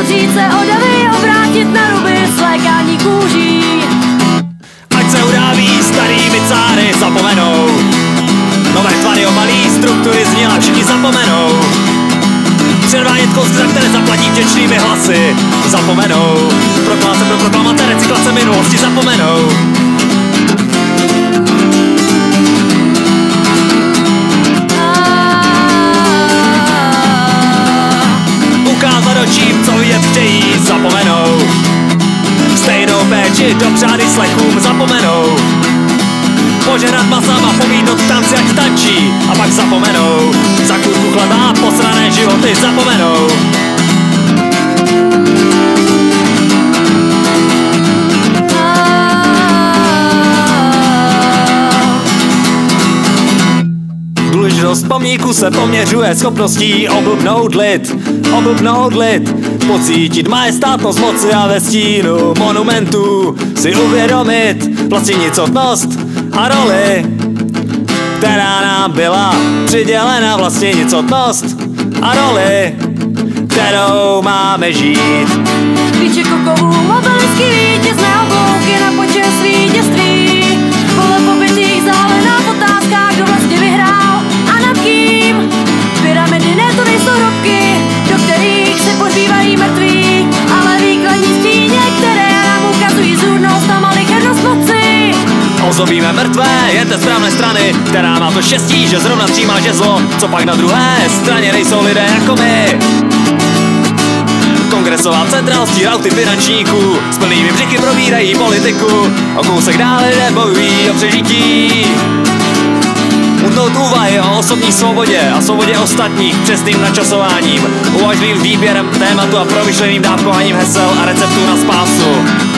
zavřít se o davy, obrátit na ruby svlékání kůží. Ať se udáví starými cáry, zapomenou. Nové tvary obalí, struktury zněla, všichni zapomenou. Předvádět kost, za které zaplatí vděčnými hlasy, zapomenou. Proklamace pro proklamace, recyklace minulosti, zapomenou. Ukázat očím, co vidět chtějí, zapomenou. Stejnou péči dopřát i slechům, zapomenou. Požehnat masama, pobídnout v tanci, ať tančí, a pak zapomenou. Za kurku chleba, posrané životy, zapomenou. Důležitost pomníku se poměřuje schopností oblbnout lid, pocítit majestátnost moci a ve stínu monumentů si uvědomit vlastnicotnost a roli, která nám byla přidělena, vlastnicotnost a roli, kterou máme žít. Klíče kokovů, obelisky, vítězné oblouky na počest vítězství. Pole pobytých zálená v otázkách, kdo vlastně vyhrál a nad kým. Pyramidy ne, to nejsou hrobky, do kterých se pohřívají mrtví, ale výkladní stíně, které nám ukazují zůrnost a malichernost moci. Ozobíme mrtvé jen té správné strany, která má to štěstí, že zrovna třímá žezlo, co pak na druhé straně nejsou lidé jako my. Kongresová centra hostí rauty finančníků, s plnými břiky probírají politiku, o kousek dál lidé bojují o přežití. Utnout úvahy o osobní svobodě a svobodě ostatních přesným načasováním, uvažlivým výběrem tématu a promyšleným dávkováním hesel a receptů na spásu.